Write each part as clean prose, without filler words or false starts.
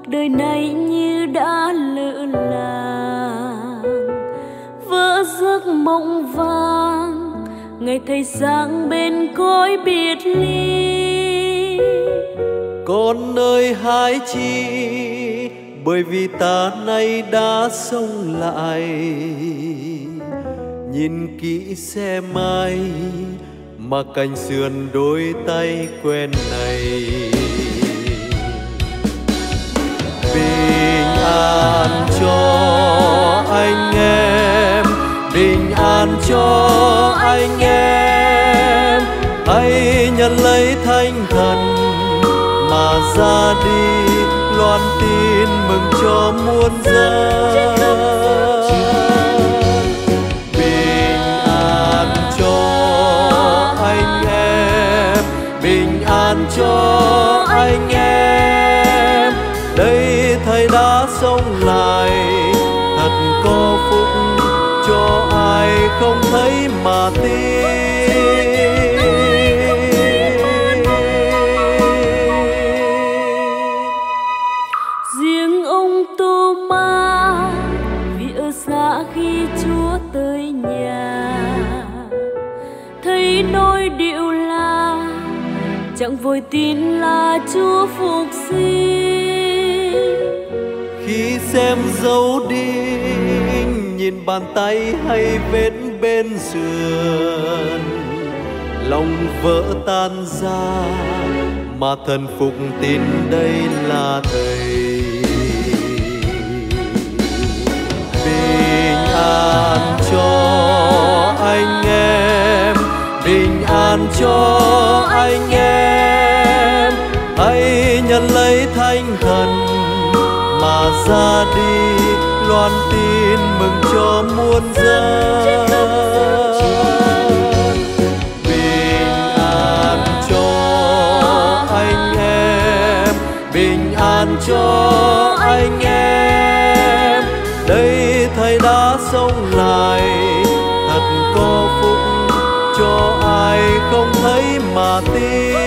đời này như đã lỡ làng, vỡ giấc mộng vàng ngày thầy sang bên cõi biệt ly. Con ơi hãy chi, bởi vì ta nay đã sống lại, nhìn kỹ xe mai mà cành sườn đôi tay quen này. Bình an cho anh em, bình an cho anh em, hãy nhận lấy thánh thần mà ra đi loan tin mừng cho muôn dân. Bình an cho anh em, bình an cho anh em, đây thầy đã sống lại, thật có phúc cho ai không thấy mà tin. Riêng ông Tô Ma vì ở xa khi Chúa tới nhà, thấy nỗi điệu là chẳng vội tin là Chúa phục sinh. Khi xem dấu đinh, nhìn bàn tay hay vết bên sườn, lòng vỡ tan ra mà thần phục tin đây là thầy. Bình an cho anh em, bình an cho anh em, hãy nhận lấy thánh thần mà ra đi loan tin mừng cho muôn dân. Bình an cho anh em, bình an cho anh em, đây thầy đã sống lại, thật có phúc cho ai không thấy mà tin.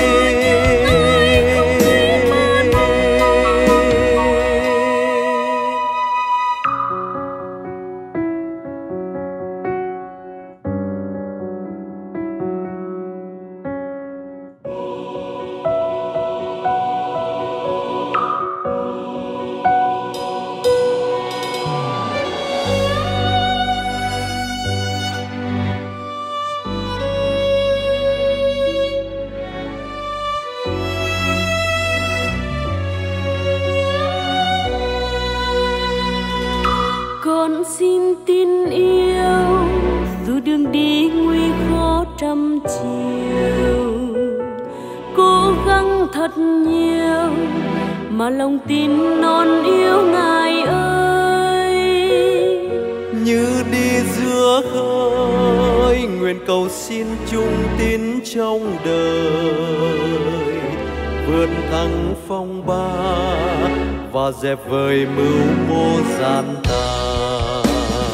Con xin tin yêu dù đường đi nguy khó trăm chiều, cố gắng thật nhiều mà lòng tin non yêu Ngài ơi. Như đi giữa khơi, nguyện cầu xin chung tín trong đời, vượt thắng phong ba và dẹp vời mưu mô gian tàn.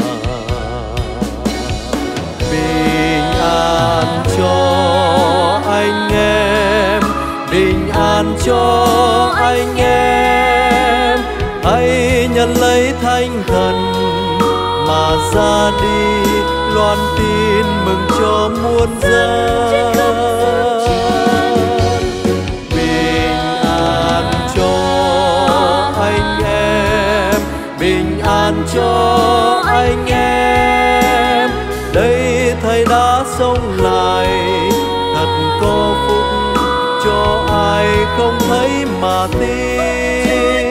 Bình an cho anh em, bình an cho anh em, hãy nhận lấy thánh thần mà ra đi loan tin mừng cho muôn dân. Bình an cho anh em, bình an cho anh em, đây thầy đã sống lại, thật có phúc cho ai không thấy mà tin.